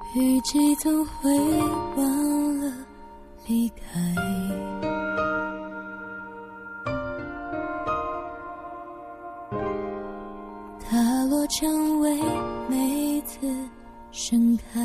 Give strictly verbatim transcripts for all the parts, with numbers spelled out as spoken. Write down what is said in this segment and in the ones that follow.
雨季总会忘了离开，它落成为每次盛开。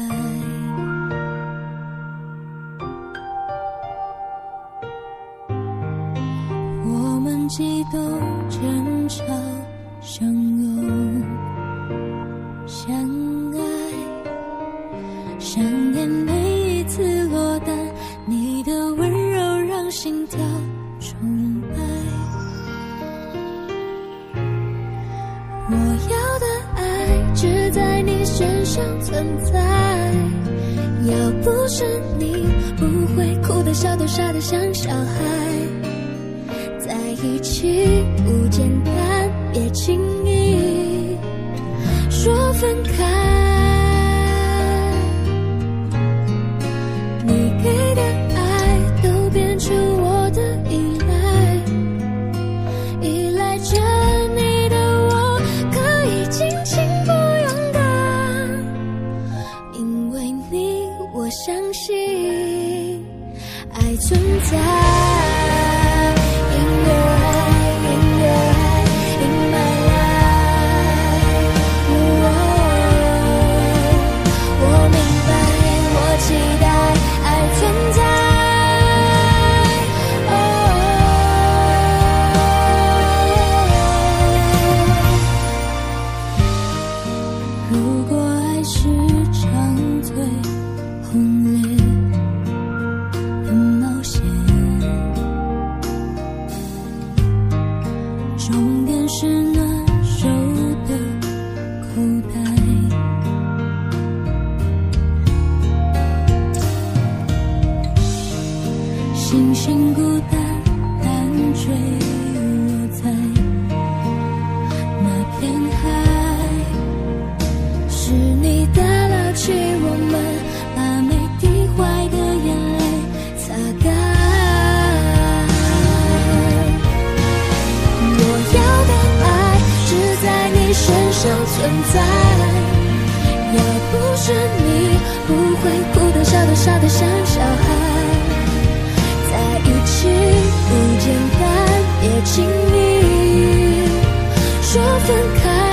我们激动争吵相拥相爱，想念每一次落单，你的温柔让心跳崇拜。我要的爱只在你身上存在，要不是你不会哭得笑得傻得像小孩，在一起不简单，别轻易说分开。你给的爱都变成我的依赖，依赖着你的我可以尽情不勇敢，因为你我相信爱存在。星星孤单单坠落在那片海，是你打捞起我们，把每滴坏的眼泪擦干。我要的爱只在你身上存在，要不是你不会哭得笑得傻得像小孩，在一起不简单，别轻易说分开。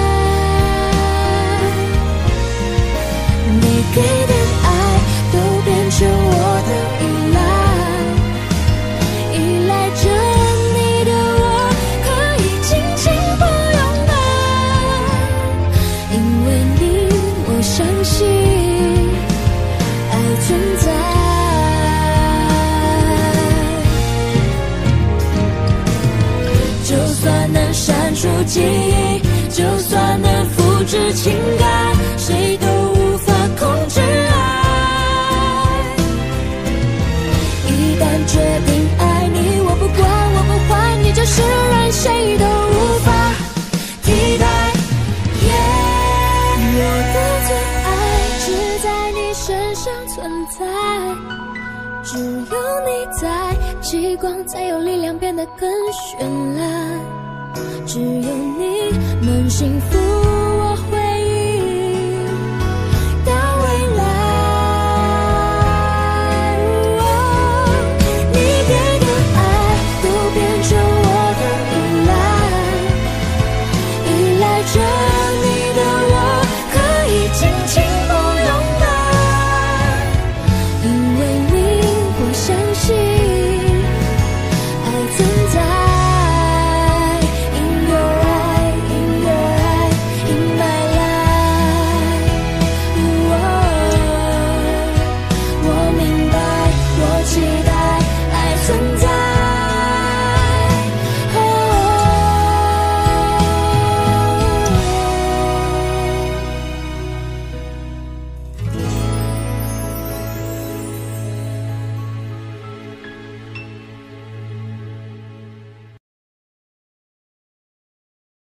你给的爱都变成我的依赖，依赖着你的我可以尽情不勇敢，因为你我相信爱存在。就算能删除记忆，就算能复制情感，谁都无法控制爱。一旦决定爱你，我不管我不还你，就是任谁都无法替代。我的最爱只在你身上存在，只有你在，极光才有力量变得更绚烂，只有你能幸福